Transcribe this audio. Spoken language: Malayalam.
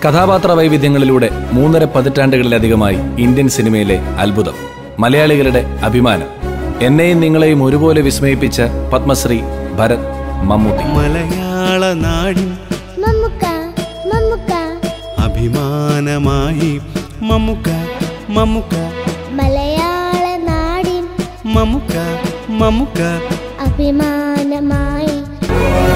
കഥാപാത്ര വൈവിധ്യങ്ങളിലൂടെ 3.5 പതിറ്റാണ്ടുകളിലധികമായി ഇന്ത്യൻ സിനിമയിലെ അത്ഭുതം, മലയാളികളുടെ അഭിമാനം, എന്നെയും നിങ്ങളെയും ഒരുപോലെ വിസ്മയിപ്പിച്ച പത്മശ്രീ ഭരത് മമ്മൂട്ടി. മലയാള നാടിൻ അഭിമാനമായി മമ്മുക്ക മമ്മുക്ക, മലയാള നാടിൻ മമ്മുക്ക മമ്മുക്ക അഭിമാനമായി.